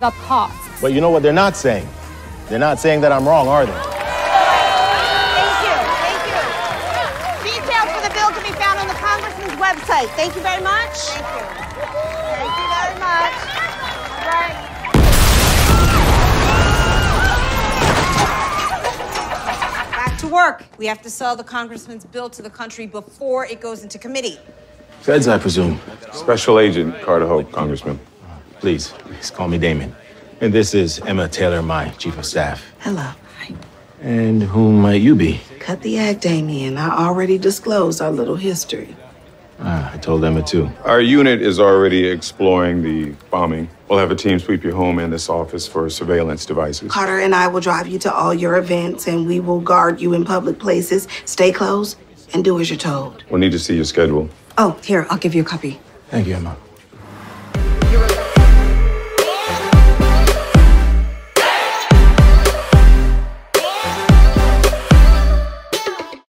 the cost. But you know what they're not saying? They're not saying that I'm wrong, are they? Thank you. Details for the bill can be found on the Congressman's website. Thank you very much. Thank you. Thank you very much. All right. Back to work. We have to sell the Congressman's bill to the country before it goes into committee. Feds, I presume. Special Agent Carter Hope, Congressman. Please call me Damon. And this is Emma Taylor, my chief of staff. Hello. Hi. And whom might you be? Cut the act, Damien. I already disclosed our little history. I told Emma too. Our unit is already exploring the bombing. We'll have a team sweep your home and this office for surveillance devices. Carter and I will drive you to all your events, and we will guard you in public places. Stay close and do as you're told. We'll need to see your schedule. Oh, here, I'll give you a copy. Thank you, Emma.